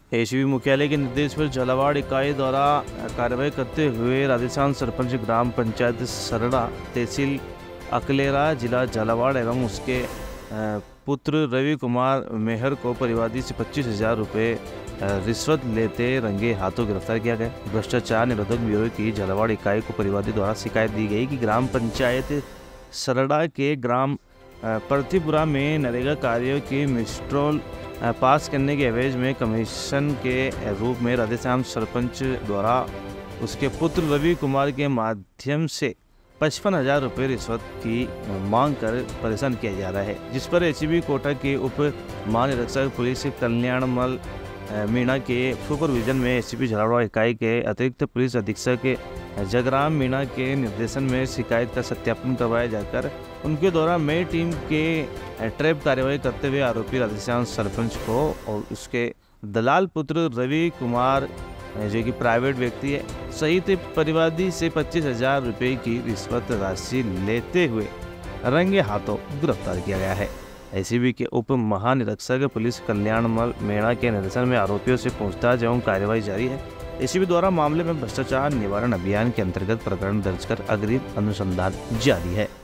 ACB मुख्यालय के निर्देश पर झालावाड़ इकाई द्वारा कार्रवाई करते हुए राधेश्याम सरपंच ग्राम पंचायत सरड़ा, तहसील अकलेरा, जिला झालावाड़ एवं उसके पुत्र रवि कुमार मेहर को परिवादी से 25,000 रुपये रिश्वत लेते रंगे हाथों गिरफ्तार किया गया। भ्रष्टाचार निरोधक ब्यूरो की झालावाड़ इकाई को परिवादी द्वारा शिकायत दी गई कि ग्राम पंचायत सरड़ा के ग्राम प्रतिपुरा में नरेगा कार्यों की मिस्ट्रोल पास करने के एवज में कमीशन के रूप में राधेश्याम सरपंच द्वारा उसके पुत्र रवि कुमार के माध्यम से 55,000 रुपये रिश्वत की मांग कर परेशान किया जा रहा है, जिस पर एसीबी कोटा के उप महानिरीक्षक पुलिस कल्याणमल मीणा के सुपरविजन में एसीपी झालावाड़ इकाई के अतिरिक्त पुलिस अधीक्षक जगराम मीणा के निर्देशन में शिकायत का सत्यापन करवाया जाकर उनके द्वारा मई टीम के ट्रैप कार्रवाई करते हुए आरोपी राधेश्याम सरपंच को और उसके दलाल पुत्र रवि कुमार जो कि प्राइवेट व्यक्ति है सहित परिवादी से 25,000 रुपये की रिश्वत राशि लेते हुए रंगे हाथों गिरफ्तार किया गया है। एसीबी के उप महानिरीक्षक पुलिस कल्याणमल मीणा के निर्देशन में आरोपियों से पूछताछ एवं कार्यवाही जारी है। एसीबी द्वारा मामले में भ्रष्टाचार निवारण अभियान के अंतर्गत प्रकरण दर्ज कर अग्रिम अनुसंधान जारी है।